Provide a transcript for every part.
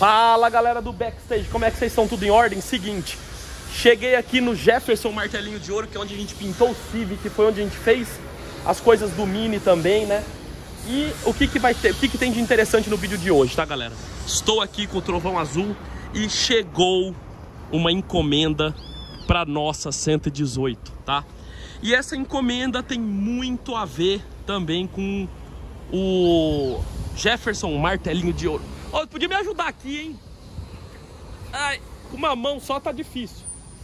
Fala galera do backstage, como é que vocês estão? Tudo em ordem? Seguinte, cheguei aqui no Jefferson Martelinho de Ouro, que é onde a gente pintou o Civic, que foi onde a gente fez as coisas do Mini também, né? E o que vai ter, o que tem de interessante no vídeo de hoje, tá galera? Estou aqui com o Trovão Azul e chegou uma encomenda para nossa 118, tá? E essa encomenda tem muito a ver também com o Jefferson Martelinho de Ouro. Ó, podia me ajudar aqui, hein? Ai, com uma mão só tá difícil.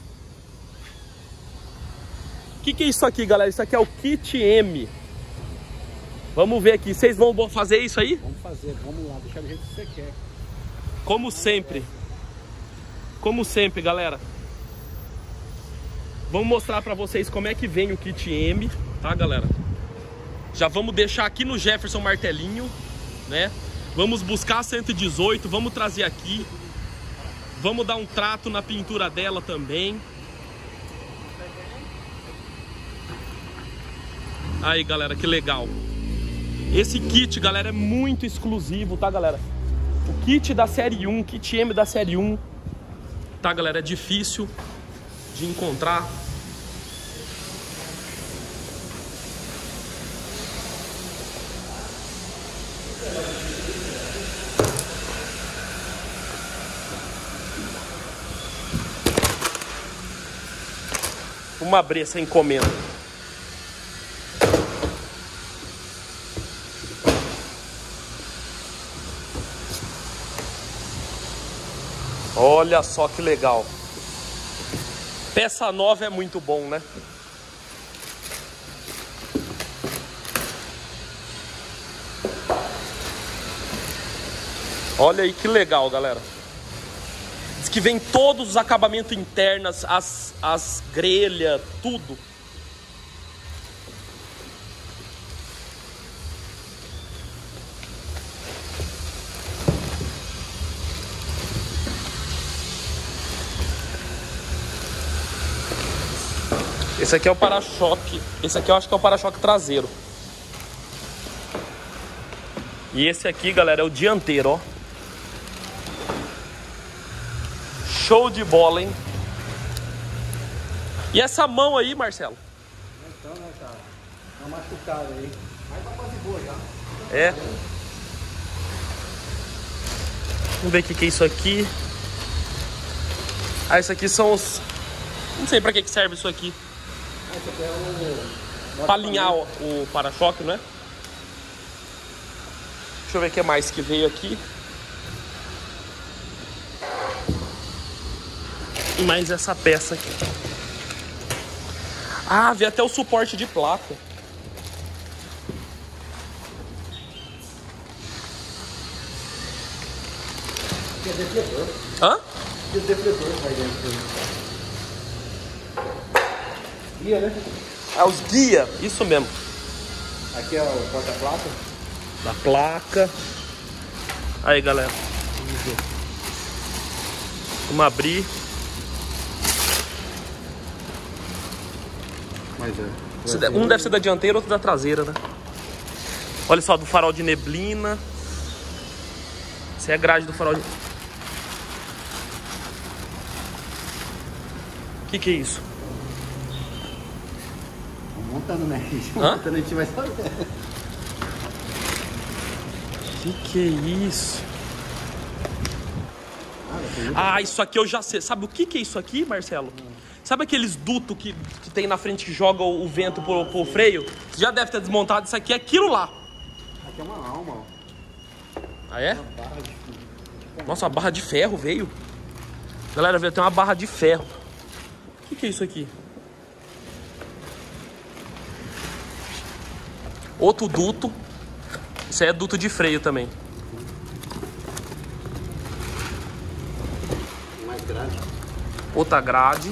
O que é isso aqui, galera? Isso aqui é o kit M. Vamos ver aqui. Vocês vão fazer isso aí? Vamos fazer, vamos lá. Deixa do jeito que você quer. Como sempre. Como sempre, galera. Vamos mostrar pra vocês como é que vem o kit M, tá, galera? Já vamos deixar aqui no Jefferson Martelinho, né? Vamos buscar a 118, vamos trazer aqui. Vamos dar um trato na pintura dela também. Aí, galera, que legal. Esse kit, galera, é muito exclusivo, tá, galera? O kit da série 1, kit M da série 1, tá, galera? É difícil de encontrar. Vamos abrir essa encomenda. Olha só que legal. Peça nova é muito bom, né? Olha aí que legal, galera. Diz que vem todos os acabamentos internos, as grelhas, tudo. Esse aqui é o para-choque. Esse aqui eu acho que é o para-choque traseiro. E esse aqui, galera, é o dianteiro, ó. Show de bola, hein? E essa mão aí, Marcelo? Então, né, cara? Tá machucada aí. Mas tá quase boa já. É. Vamos ver o que é isso aqui. Ah, isso aqui são os... Não sei pra que serve isso aqui. Esse aqui é o... Pra alinhar o para-choque, não é? Deixa eu ver o que mais que veio aqui. E mais essa peça aqui. Ah, veio até o suporte de placa. Aqui é defletor. Hã? Aqui é defletor vai dentro. Guia, né? Ah, os guia, isso mesmo. Aqui é o porta-placa. Da placa. Aí, galera. Vamos ver. Vamos abrir. Mas é. Um deve ser da dianteira, outro da traseira, né? Olha só, do farol de neblina. Essa é a grade do farol de... O que é isso? Montando, né? Hã? Montando a gente vai saber. Que é isso? Ah, isso aqui eu já sei. Sabe o que é isso aqui, Marcelo? Sabe aqueles dutos que tem na frente que joga o vento pro freio? Você já deve ter desmontado. Isso aqui é aquilo lá. Aqui é uma alma, ó. Ah, é? Uma barra de... Nossa, a barra de ferro veio. Galera, veio até uma barra de ferro. O que é isso aqui? Outro duto. Isso aí é duto de freio também. Mais grade. Outra grade.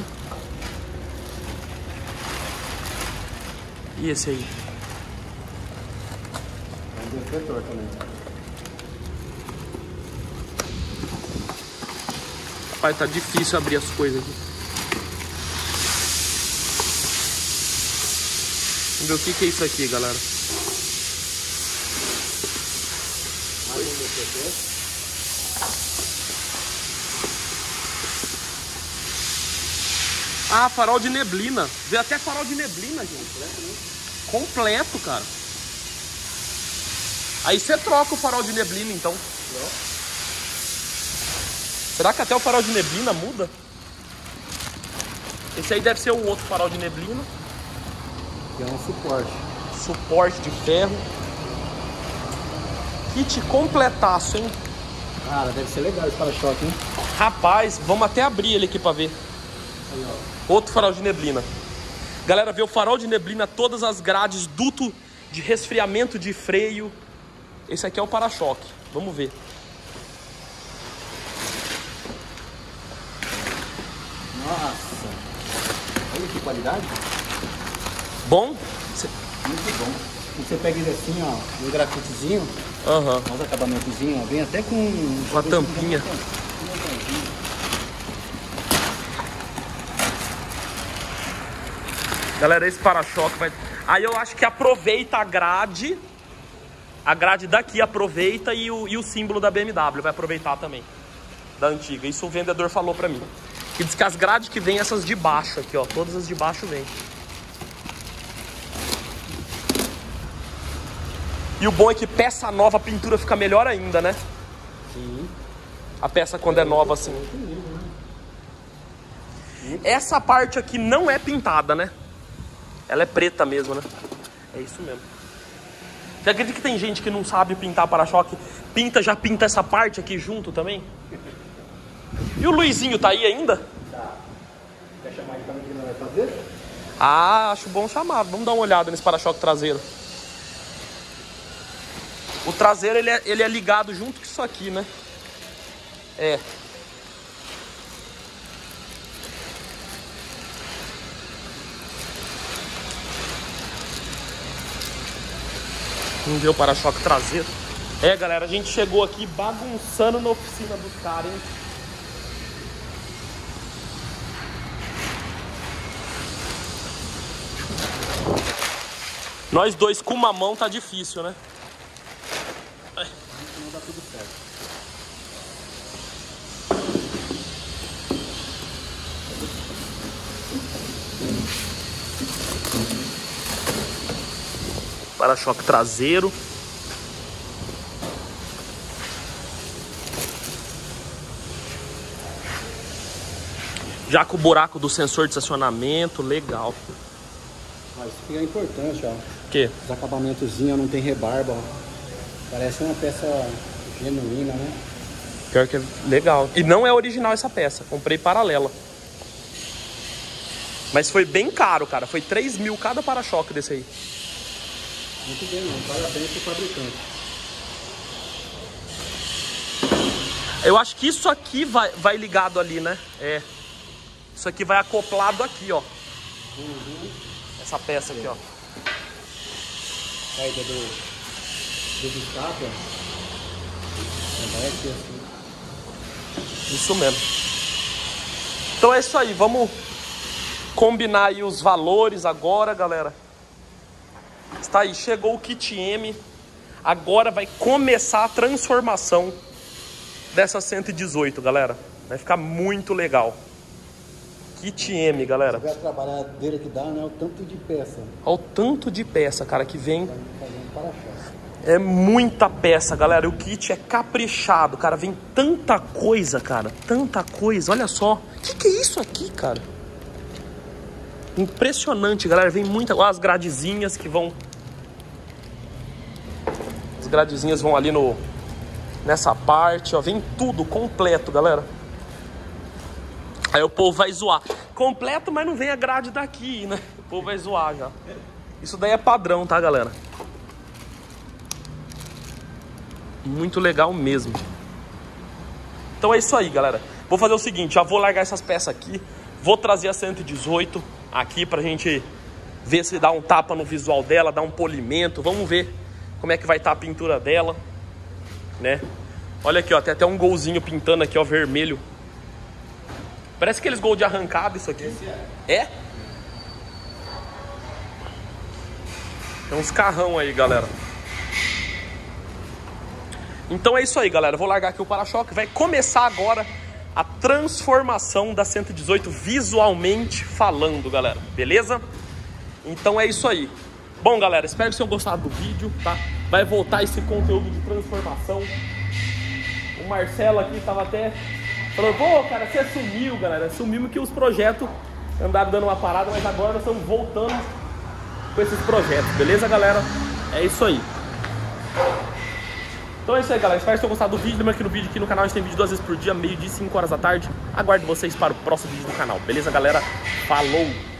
E esse aí? É um defletor também. Rapaz, tá difícil abrir as coisas aqui. Vamos ver o que é isso aqui, galera. Mais um defletor. Ah, farol de neblina. Veio até farol de neblina, gente. Completo, cara. Aí você troca o farol de neblina, então. Será que até o farol de neblina muda? Esse aí deve ser o outro farol de neblina. Que é um suporte. Suporte de ferro. Kit completaço, hein? Cara, deve ser legal esse para-choque, hein? Rapaz, vamos até abrir ele aqui pra ver. Aí, ó. Outro farol de neblina. Galera, vê o farol de neblina, todas as grades, duto de resfriamento de freio. Esse aqui é o para-choque. Vamos ver. Nossa. Olha que qualidade. Bom? Muito bom. Você pega ele assim, ó, um grafitezinho. Aham. Uns acabamentozinhos, ó. Vem até com a tampinha. Galera, esse para-choque vai... Aí eu acho que aproveita a grade. A grade daqui aproveita e o símbolo da BMW vai aproveitar também. Da antiga. Isso o vendedor falou pra mim. Que diz que as grades que vem, essas de baixo aqui, ó. Todas as de baixo vem. E o bom é que peça nova, a pintura fica melhor ainda, né? Sim. A peça quando é nova assim. Essa parte aqui não é pintada, né? Ela é preta mesmo, né? É isso mesmo. Você acredita que tem gente que não sabe pintar para-choque? Já pinta essa parte aqui junto também? E o Luizinho tá aí ainda? Tá. Quer chamar ele também que ele não vai fazer? Ah, acho bom chamar. Vamos dar uma olhada nesse para-choque traseiro. O traseiro, ele é ligado junto com isso aqui, né? É. Vamos ver o para-choque traseiro. É, galera, a gente chegou aqui bagunçando na oficina dos caras, hein? Nós dois com uma mão tá difícil, né? Não dá tudo certo. Para-choque traseiro. Já com o buraco do sensor de estacionamento, legal. Mas isso aqui é importante, ó. O quê? Os acabamentozinhos não tem rebarba, ó. Parece uma peça genuína, né? Pior que é legal. E não é original essa peça, comprei paralela. Mas foi bem caro, cara. Foi 3 mil cada para-choque desse aí. Muito bem, não. Parabéns pro fabricante. Eu acho que isso aqui vai ligado ali, né? É. Isso aqui vai acoplado aqui, ó. Essa peça aqui, ó. Saída do escape, ó. Vai aqui assim. Isso mesmo. Então é isso aí. Vamos combinar aí os valores agora, galera. Está aí, chegou o kit M. Agora vai começar a transformação dessa 118, galera. Vai ficar muito legal. Kit M, galera. Se tiver a trabalhadeira que dá, né? O tanto de peça. Olha o tanto de peça, cara, que vem. Fazendo para-choque. É muita peça, galera. O kit é caprichado, cara. Vem tanta coisa, cara. Tanta coisa. Olha só. O que é isso aqui, cara? Impressionante, galera. Vem muita... Olha as gradezinhas que vão... As gradezinhas vão ali nessa parte, ó. Vem tudo completo, galera. Aí o povo vai zoar. Completo, mas não vem a grade daqui, né? O povo vai zoar já. Isso daí é padrão, tá, galera? Muito legal mesmo. Então é isso aí, galera. Vou fazer o seguinte, já vou largar essas peças aqui. Vou trazer a 118 aqui pra gente ver se dá um tapa no visual dela, dá um polimento. Vamos ver como é que vai estar a pintura dela, né? Olha aqui, ó, tem até um golzinho pintando aqui, ó, vermelho. Parece aqueles gol de arrancada isso aqui. Esse É? Tem uns carrão aí, galera. Então é isso aí, galera. Vou largar aqui o para-choque. Vai começar agora a transformação da 118 visualmente falando, galera, beleza? Então é isso aí. Bom, galera, espero que vocês tenham gostado do vídeo, tá? Vai voltar esse conteúdo de transformação. O Marcelo aqui tava até falando, pô, cara, você sumiu, galera. Sumimos que os projetos andaram dando uma parada, mas agora nós estamos voltando com esses projetos, beleza, galera? É isso aí. Então é isso aí, galera. Espero que vocês tenham gostado do vídeo. Lembra que no vídeo aqui no canal a gente tem vídeo 2 vezes por dia, meio-dia e 5 horas da tarde. Aguardo vocês para o próximo vídeo do canal, beleza, galera? Falou!